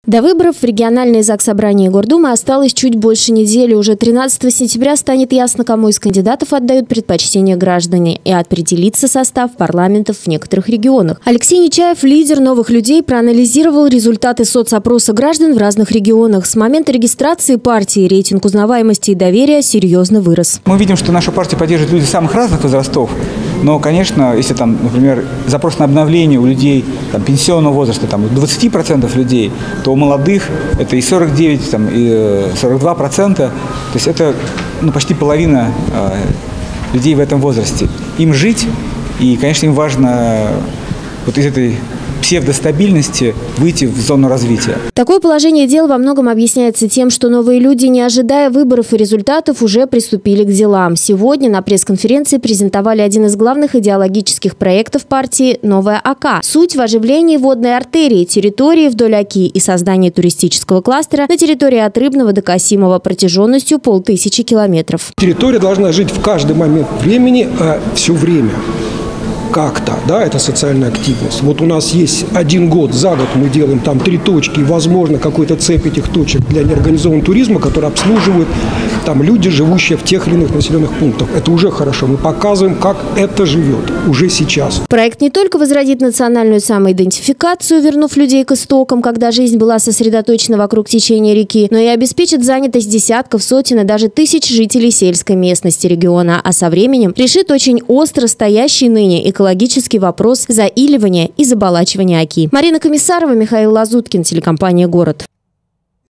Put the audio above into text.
До выборов в региональные заксобрания и Гордумы осталось чуть больше недели. Уже 13 сентября станет ясно, кому из кандидатов отдают предпочтение граждане, и определится состав парламентов в некоторых регионах. Алексей Нечаев, лидер «Новых людей», проанализировал результаты соцопроса граждан в разных регионах. С момента регистрации партии рейтинг узнаваемости и доверия серьезно вырос. Мы видим, что нашу партию поддерживают люди самых разных возрастов. Но, конечно, если там, например, запрос на обновление у людей пенсионного возраста, 20% людей, то у молодых это и 49, и 42%. То есть это почти половина людей в этом возрасте. Им жить, и, конечно, им важно вот из этой псевдостабильности выйти в зону развития. Такое положение дел во многом объясняется тем, что новые люди, не ожидая выборов и результатов, уже приступили к делам. Сегодня на пресс-конференции презентовали один из главных идеологических проектов партии «Новая АК». Суть в оживлении водной артерии, территории вдоль Оки и создании туристического кластера на территории от Рыбного до Касимова протяженностью 1500 километров. Территория должна жить в каждый момент времени, все время. Как-то, это социальная активность. Вот у нас есть 1 год, за год мы делаем там 3 точки, и, возможно, какой-то цепь этих точек для неорганизованного туризма, который обслуживают там люди, живущие в тех или иных населенных пунктах. Это уже хорошо. Мы показываем, как это живет уже сейчас. Проект не только возродит национальную самоидентификацию, вернув людей к истокам, когда жизнь была сосредоточена вокруг течения реки, но и обеспечит занятость десятков, сотен и даже тысяч жителей сельской местности региона, а со временем решит очень остро стоящий ныне экологический вопрос заиливания и заболачивания Оки. Марина Комиссарова, Михаил Лазуткин, телекомпания «Город».